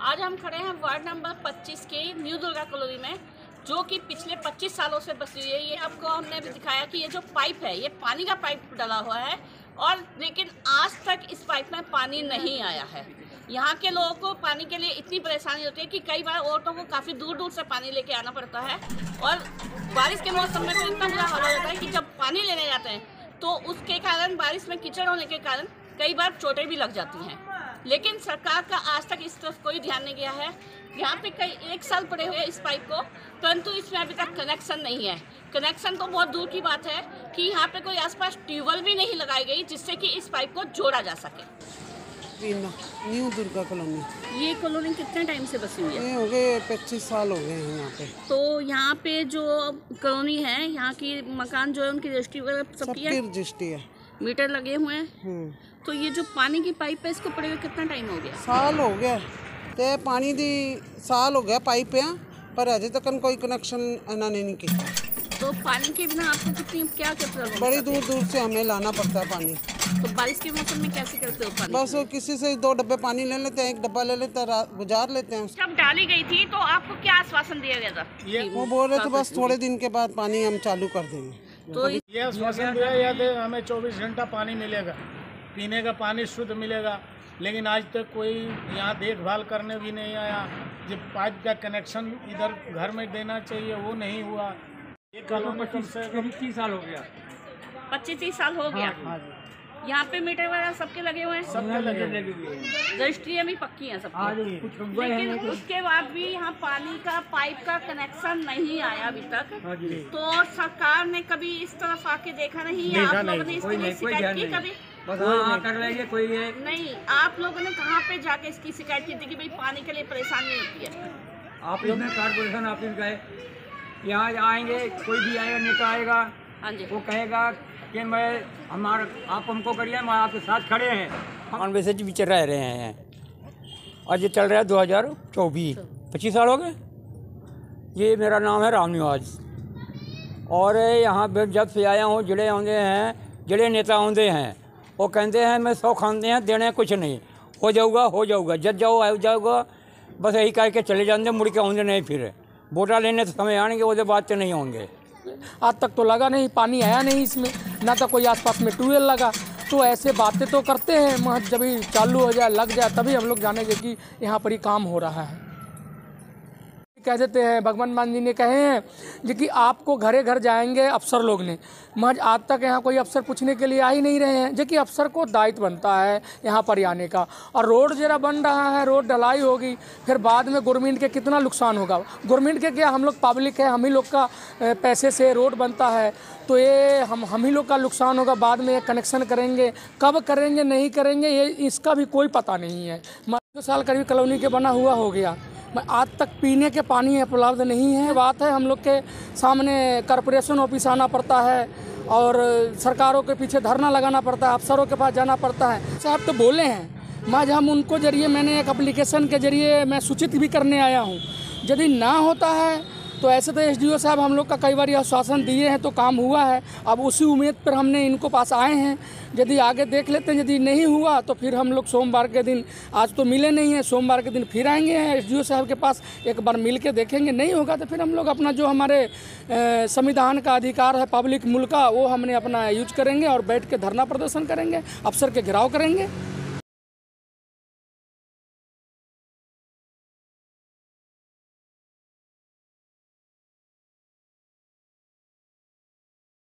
आज हम खड़े हैं वार्ड नंबर 25 के न्यू दुर्गा कॉलोनी में, जो कि पिछले 25 सालों से बसी हुई है। ये आपको हमने भी दिखाया कि ये जो पाइप है, ये पानी का पाइप डाला हुआ है और लेकिन आज तक इस पाइप में पानी नहीं आया है। यहाँ के लोगों को पानी के लिए इतनी परेशानी होती है कि कई बार औरतों को काफ़ी दूर दूर से पानी लेके आना पड़ता है और बारिश के मौसम में तो इतना बुरा हाल हो जाता है कि जब पानी लेने जाते हैं तो उसके कारण बारिश में कीचड़ होने के कारण कई बार चोटें भी लग जाती हैं। लेकिन सरकार का आज तक इस तरफ कोई ध्यान नहीं गया है। यहाँ पे कई 1 साल पड़े हुए इस पाइप को, परंतु इसमें अभी तक कनेक्शन नहीं है। कनेक्शन तो बहुत दूर की बात है कि यहाँ पे कोई आसपास ट्यूबवेल भी नहीं लगाई गई जिससे कि इस पाइप को जोड़ा जा सके। New Durga colony. ये कॉलोनी कितने टाइम से बसी हुई है? ये हो गए 25 साल हो गए हैं यहाँ पे। तो यहाँ पे जो कॉलोनी है, यहाँ की मकान जो है उनकी रजिस्ट्री वगैरह सबकी रजिस्ट्री है, मीटर लगे हुए हैं। तो ये जो पानी की पाइप है, इसको पड़े हुए कितना टाइम हो गया? साल हो गया ते पानी दी साल हो गया पाइप है, पर अजे तक कोई कनेक्शन इन्होंने नहीं किया। तो पानी के बिना आपको कितनी क्या प्रॉब्लम? बड़ी दूर दूर से हमें लाना पड़ता है पानी। तो बारिश के मौसम में कैसे करते हो पानी? बस किसी से 2 डब्बे पानी ले लेते हैं, 1 डब्बा ले लेते हैं, गुजार लेते हैं। जब डाली गई थी तो आपको क्या आश्वासन दिया गया था? वो बोल रहे थे बस थोड़े दिन के बाद पानी हम चालू कर देंगे। तो ये आश्वासन दिया गया था हमें 24 घंटा पानी मिलेगा, पीने का पानी शुद्ध मिलेगा, लेकिन आज तक कोई यहाँ देखभाल करने भी नहीं आया। जब पाइप का कनेक्शन इधर घर में देना चाहिए वो नहीं हुआ। ये कॉलोनी कम से कम 30 साल हो गया। 25-30 साल हो गया। यहाँ पे मीटर वगैरह सबके लगे हुए हैं, सबके लगे हुए हैं, रजिस्ट्रियाँ भी पक्की हैं सबकी, लेकिन उसके बाद भी यहाँ पानी का पाइप का कनेक्शन नहीं आया अभी तक। तो सरकार ने कभी इस तरफ आके देखा नहीं है? आप लोगों ने इसके लिए शिकायत की कभी? कर लेंगे कोई नहीं। आप लोगों ने कहाँ पे जाके इसकी शिकायत की थी कि भाई पानी के लिए परेशानी होती है? ऑफिस में कारपोरेशन ऑफिस गए, यहाँ आएंगे, कोई भी आएगा नेता आएगा, हाँ जी, वो कहेगा कि मैं आप हमको करिए, हम आपके साथ खड़े हैं। हम वैसे बीच रह रहे हैं और ये चल रहा है 2024, 25 साल हो गए। ये मेरा नाम है राम निवाज और यहाँ जब से आया हूँ जिले आते हैं, जिले नेता आते हैं, वो कहते हैं मैं 100 खाते हैं, देने कुछ नहीं, हो जाऊगा जब जाओ हो जाऊगा, बस यही कह के चले जाते, मुड़ के आते नहीं, फिर वोटा लेने तो समय आएंगे, उसके बाद तो नहीं होंगे। आज तक तो लगा नहीं, पानी आया नहीं इसमें, ना तो कोई आसपास में ट्यूबवेल लगा। तो ऐसे बातें तो करते हैं, मगर जब भी चालू हो जाए, लग जाए, तभी हम लोग जानेंगे कि यहाँ पर ही काम हो रहा है। कह देते हैं, भगवान मान जी ने कहे हैं जो कि आपको घरे घर जाएंगे अफसर लोग ने, मगर आज तक यहाँ कोई अफसर पूछने के लिए आ ही नहीं रहे हैं। जो कि अफसर को दायित्व बनता है यहाँ पर आने का। और रोड जरा बन रहा है, रोड ढलाई होगी, फिर बाद में गवर्नमेंट के कितना नुकसान होगा। गवर्नमेंट के क्या, हम लोग पब्लिक है, हम ही लोग का पैसे से रोड बनता है, तो ये हम ही लोग का नुकसान होगा। बाद में ये कनेक्शन करेंगे, कब करेंगे नहीं करेंगे, ये इसका भी कोई पता नहीं है। 2 साल करीब कॉलोनी के बना हुआ हो गया, आज तक पीने के पानी उपलब्ध नहीं है। बात है हम लोग के सामने कॉर्पोरेशन ऑफिस आना पड़ता है और सरकारों के पीछे धरना लगाना पड़ता है, अफसरों के पास जाना पड़ता है। साहब तो बोले हैं, आज हम उनको जरिए, मैंने एक एप्लीकेशन के जरिए मैं सूचित भी करने आया हूँ। यदि ना होता है तो ऐसे तो एसडीओ साहब हम लोग का कई बार आश्वासन दिए हैं, तो काम हुआ है। अब उसी उम्मीद पर हमने इनको पास आए हैं, यदि आगे देख लेते हैं। यदि नहीं हुआ तो फिर हम लोग सोमवार के दिन, आज तो मिले नहीं हैं, सोमवार के दिन फिर आएंगे एसडीओ साहब के पास, एक बार मिल के देखेंगे। नहीं होगा तो फिर हम लोग अपना जो हमारे संविधान का अधिकार है पब्लिक मुल्क का, वो हमने अपना यूज करेंगे और बैठ के धरना प्रदर्शन करेंगे, अफसर के घेराव करेंगे।